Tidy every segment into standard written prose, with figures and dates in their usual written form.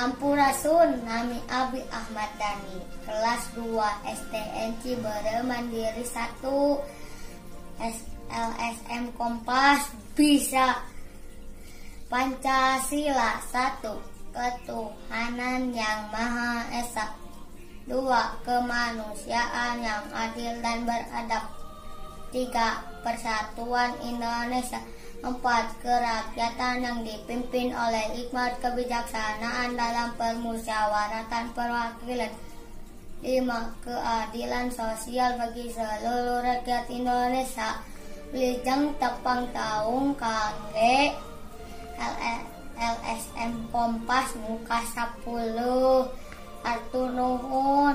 Sampurasun, nami Abi Ahmad Dhani, kelas 2 STN Ciberem Mandiri 1, LSM Kompas bisa. Pancasila 1. Ketuhanan yang Maha Esa. 2. Kemanusiaan yang adil dan beradab. 3. Persatuan Indonesia. 4. Kerakyatan yang dipimpin oleh hikmat kebijaksanaan dalam permusyawaratan perwakilan. 5. Keadilan sosial bagi seluruh rakyat Indonesia. Wilujeng tepang taung kangge LSM Kompas muka 10. Atur nuhun.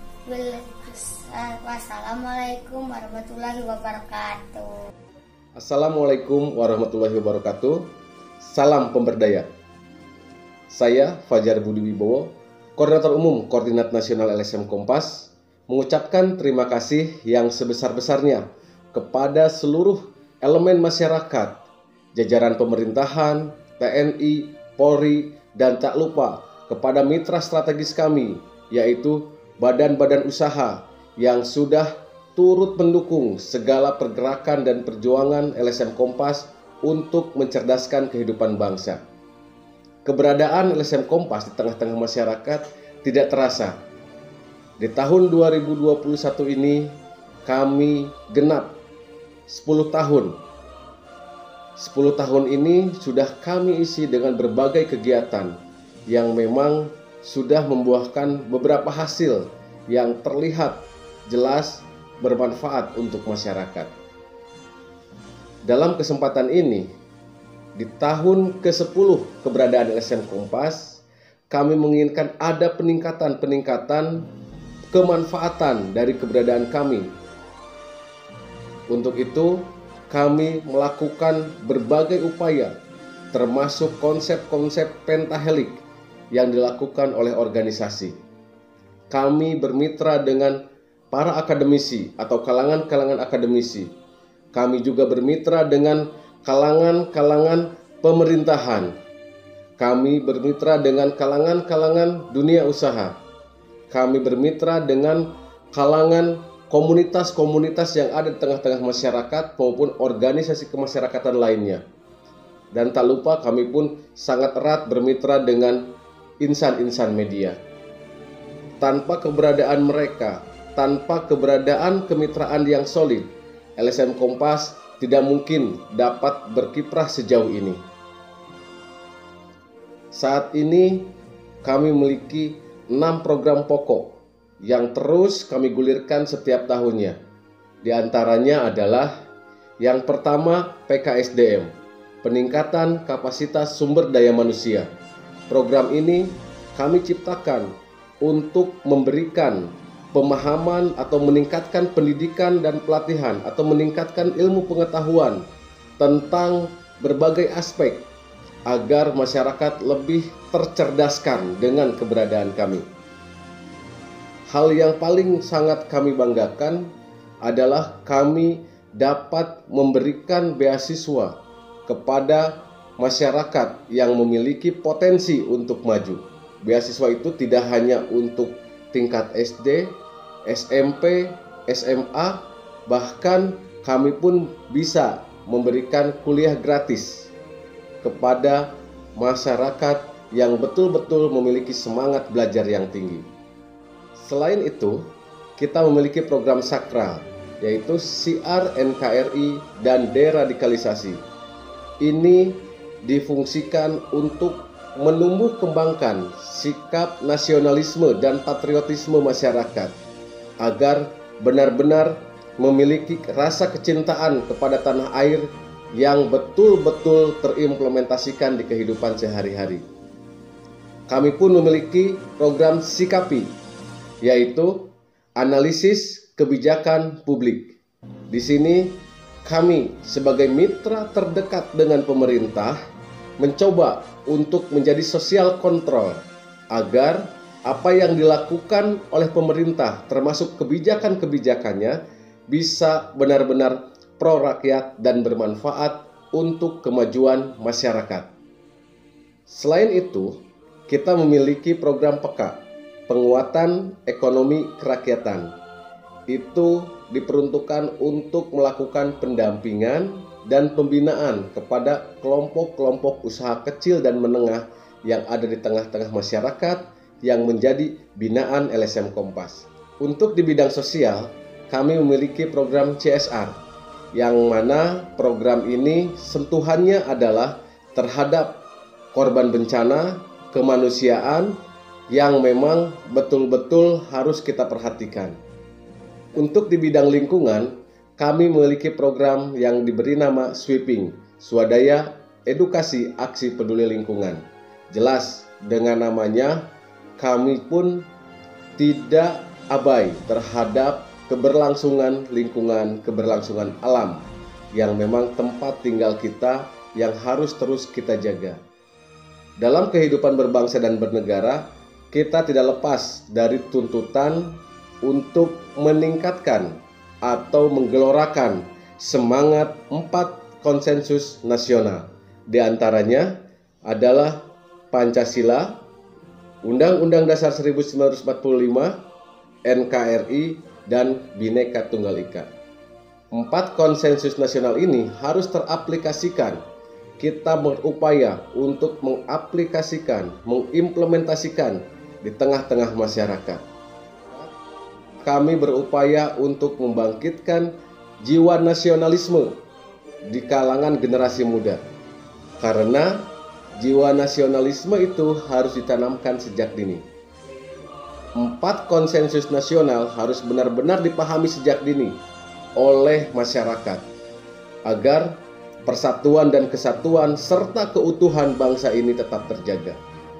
Wassalamualaikum warahmatullahi wabarakatuh. Assalamualaikum warahmatullahi wabarakatuh. Salam pemberdaya. Saya Fajar Budi Wibowo, Koordinator Umum Koordinat Nasional LSM Kompas, mengucapkan terima kasih yang sebesar-besarnya kepada seluruh elemen masyarakat, jajaran pemerintahan, TNI, Polri, dan tak lupa kepada mitra strategis kami, yaitu badan-badan usaha yang sudah turut mendukung segala pergerakan dan perjuangan LSM Kompas untuk mencerdaskan kehidupan bangsa. Keberadaan LSM Kompas di tengah-tengah masyarakat tidak terasa. Di tahun 2021 ini kami genap 10 tahun. 10 tahun ini sudah kami isi dengan berbagai kegiatan yang memang sudah membuahkan beberapa hasil yang terlihat jelas bermanfaat untuk masyarakat. Dalam kesempatan ini, di tahun ke-10 keberadaan LSM Kompas, kami menginginkan ada peningkatan kemanfaatan dari keberadaan kami. Untuk itu, kami melakukan berbagai upaya, termasuk konsep-konsep pentahelik yang dilakukan oleh organisasi. Kami bermitra dengan para akademisi atau kalangan-kalangan akademisi. Kami juga bermitra dengan kalangan-kalangan pemerintahan. Kami bermitra dengan kalangan-kalangan dunia usaha. Kami bermitra dengan kalangan komunitas-komunitas yang ada di tengah-tengah masyarakat maupun organisasi kemasyarakatan lainnya. Dan tak lupa kami pun sangat erat bermitra dengan insan-insan media. Tanpa keberadaan mereka, tanpa keberadaan kemitraan yang solid, LSM Kompas tidak mungkin dapat berkiprah sejauh ini. Saat ini kami memiliki 6 program pokok yang terus kami gulirkan setiap tahunnya. Di antaranya adalah yang pertama PKSDM, peningkatan kapasitas sumber daya manusia. Program ini kami ciptakan untuk memberikan pemahaman atau meningkatkan pendidikan dan pelatihan atau meningkatkan ilmu pengetahuan tentang berbagai aspek agar masyarakat lebih tercerdaskan dengan keberadaan kami. Hal yang paling sangat kami banggakan adalah kami dapat memberikan beasiswa kepada masyarakat yang memiliki potensi untuk maju. Beasiswa itu tidak hanya untuk tingkat SD, SMP, SMA, bahkan kami pun bisa memberikan kuliah gratis kepada masyarakat yang betul-betul memiliki semangat belajar yang tinggi. Selain itu, kita memiliki program sakral, yaitu Syiar NKRI dan deradikalisasi. Ini difungsikan untuk menumbuh kembangkan sikap nasionalisme dan patriotisme masyarakat agar benar-benar memiliki rasa kecintaan kepada tanah air yang betul-betul terimplementasikan di kehidupan sehari-hari. Kami pun memiliki program Sikapi, yaitu analisis kebijakan publik. Di sini kami sebagai mitra terdekat dengan pemerintah mencoba untuk menjadi social control agar apa yang dilakukan oleh pemerintah termasuk kebijakan-kebijakannya bisa benar-benar pro rakyat dan bermanfaat untuk kemajuan masyarakat. Selain itu, kita memiliki program PEKA, penguatan ekonomi kerakyatan. Itu diperuntukkan untuk melakukan pendampingan dan pembinaan kepada kelompok-kelompok usaha kecil dan menengah yang ada di tengah-tengah masyarakat yang menjadi binaan LSM Kompas. Untuk di bidang sosial, kami memiliki program CSR, yang mana program ini sentuhannya adalah terhadap korban bencana, kemanusiaan yang memang betul-betul harus kita perhatikan. Untuk di bidang lingkungan, kami memiliki program yang diberi nama Sweeping, Swadaya Edukasi Aksi Peduli Lingkungan. Jelas, dengan namanya, kami pun tidak abai terhadap keberlangsungan lingkungan, keberlangsungan alam yang memang tempat tinggal kita yang harus terus kita jaga. Dalam kehidupan berbangsa dan bernegara, kita tidak lepas dari tuntutan untuk meningkatkan atau menggelorakan semangat 4 konsensus nasional. Di antaranya adalah Pancasila, Undang-Undang Dasar 1945, NKRI, dan Bhinneka Tunggal Ika. 4 konsensus nasional ini harus teraplikasikan. Kita berupaya untuk mengaplikasikan, mengimplementasikan di tengah-tengah masyarakat. Kami berupaya untuk membangkitkan jiwa nasionalisme di kalangan generasi muda. Karena jiwa nasionalisme itu harus ditanamkan sejak dini. 4 konsensus nasional harus benar-benar dipahami sejak dini oleh masyarakat agar persatuan dan kesatuan serta keutuhan bangsa ini tetap terjaga.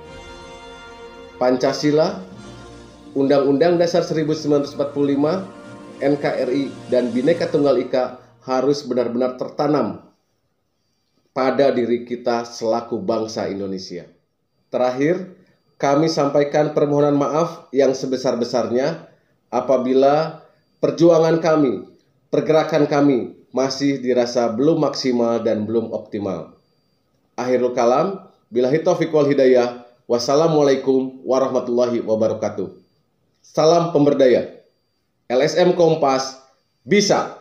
Pancasila, Undang-Undang Dasar 1945, NKRI, dan Bhinneka Tunggal Ika harus benar-benar tertanam pada diri kita selaku bangsa Indonesia. Terakhir, kami sampaikan permohonan maaf yang sebesar-besarnya apabila perjuangan kami, pergerakan kami masih dirasa belum maksimal dan belum optimal. Akhirul kalam, billahi taufiq wal hidayah. Wassalamualaikum warahmatullahi wabarakatuh. Salam pemberdaya. LSM Kompas bisa.